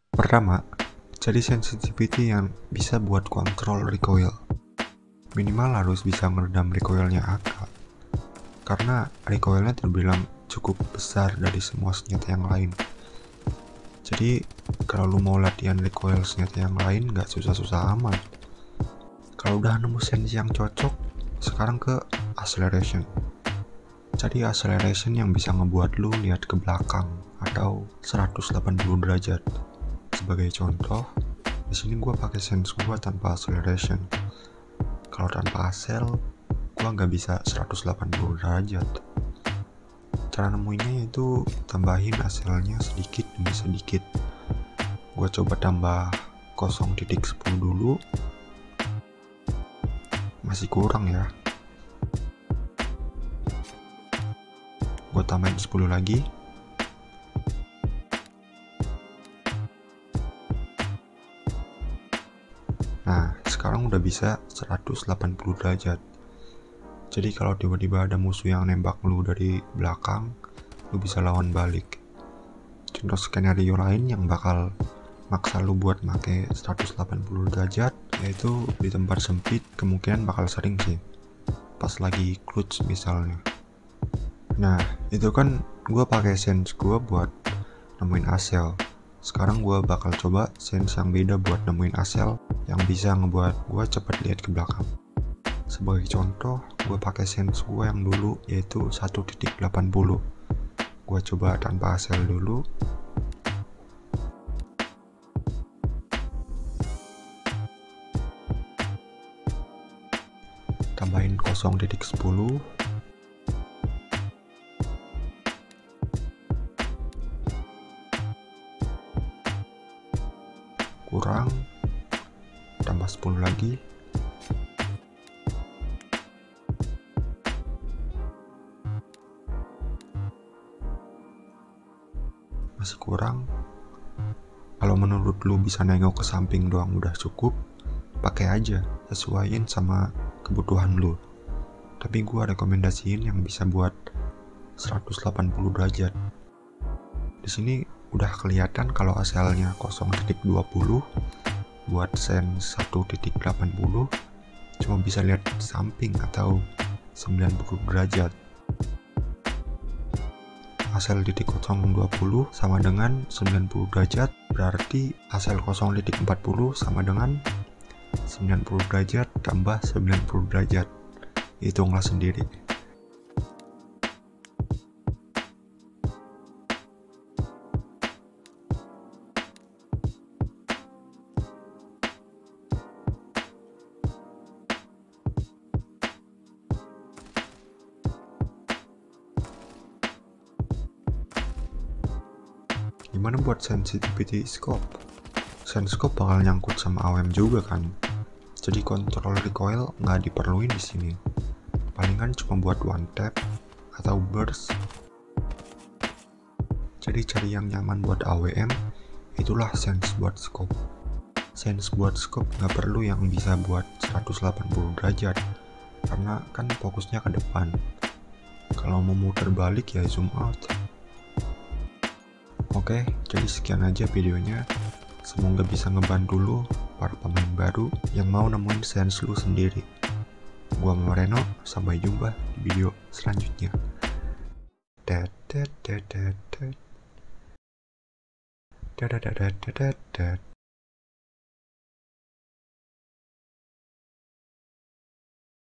Pertama, jadi sensitivity yang bisa buat kontrol recoil. Minimal harus bisa meredam recoilnya AK, karena recoilnya terbilang cukup besar dari semua senjata yang lain. Jadi kalau lu mau latihan recoil senjata yang lain gak susah-susah amat. Kalau udah nemu sensi yang cocok, sekarang ke acceleration. Jadi acceleration yang bisa ngebuat lu lihat ke belakang atau 180 derajat. Sebagai contoh, di sini gue pakai sense gue tanpa acceleration. Kalau tanpa accel, gue nggak bisa 180 derajat. Cara nemuinnya yaitu tambahin accelnya sedikit demi sedikit. Gue coba tambah 0.10 dulu, masih kurang ya. Gue tambahin 10 lagi. Nah, sekarang udah bisa 180 derajat. Jadi kalau tiba-tiba ada musuh yang nembak lu dari belakang, lu bisa lawan balik. Contoh skenario lain yang bakal maksa lu buat make 180 derajat, yaitu di tempat sempit kemungkinan bakal sering sih. Pas lagi clutch misalnya. Nah, itu kan gue pakai sense gue buat nemuin accel. Sekarang gue bakal coba sense yang beda buat nemuin accel yang bisa ngebuat gue cepet lihat ke belakang. Sebagai contoh, gue pakai sense gue yang dulu yaitu 1.80. Gue coba tanpa accel dulu. Tambahin 0.10. Kurang, tambah 10 lagi. Masih kurang. Kalau menurut lu bisa nengok ke samping doang udah cukup, pakai aja, sesuaiin sama kebutuhan lu. Tapi gua rekomendasiin yang bisa buat 180 derajat. Di sini udah kelihatan kalau asalnya 0.20, buat sense 1.80 cuma bisa lihat samping atau 90 derajat. Asal 0.20 sama dengan 90 derajat, berarti asal 0.40 sama dengan 90 derajat tambah 90 derajat. Hitunglah sendiri. Gimana buat sensitivity scope? Sense scope bakal nyangkut sama AOM juga kan. Jadi kontrol recoil nggak diperluin di sini. Palingan cuma buat one tap atau burst. Jadi cari yang nyaman buat AWM, itulah sense buat scope. Sense buat scope nggak perlu yang bisa buat 180 derajat, karena kan fokusnya ke depan. Kalau mau muter balik ya zoom out. Oke, jadi sekian aja videonya. Semoga bisa ngebantu lu para pemain baru yang mau nemuin sense lu sendiri. Gua Moreno, sampai jumpa di video selanjutnya. Dadah.